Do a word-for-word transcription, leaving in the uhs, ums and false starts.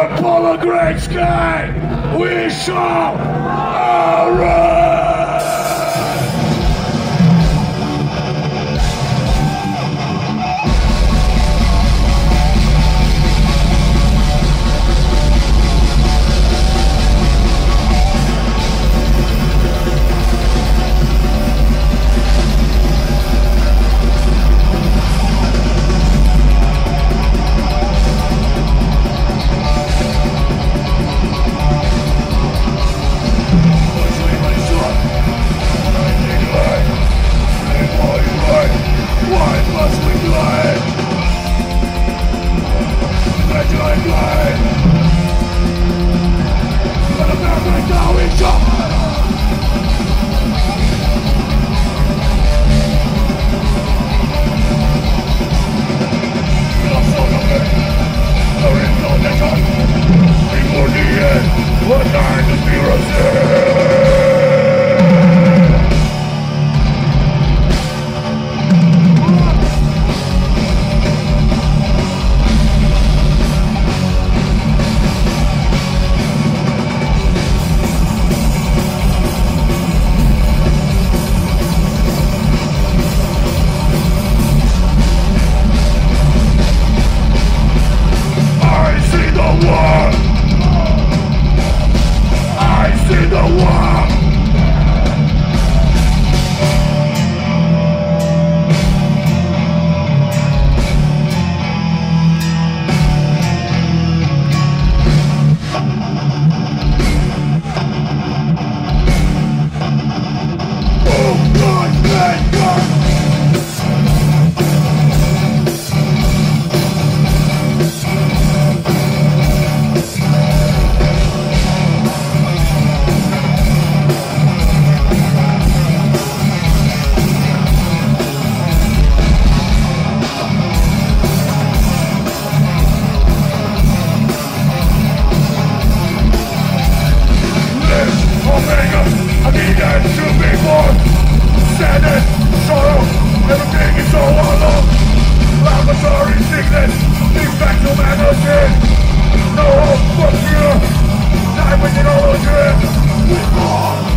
upon a great sky, we shall arise! What time is the sadness, sorrow, everything is so alone. Laboratory sickness, defective energy. No hope for cure, die within all dreams. We fall.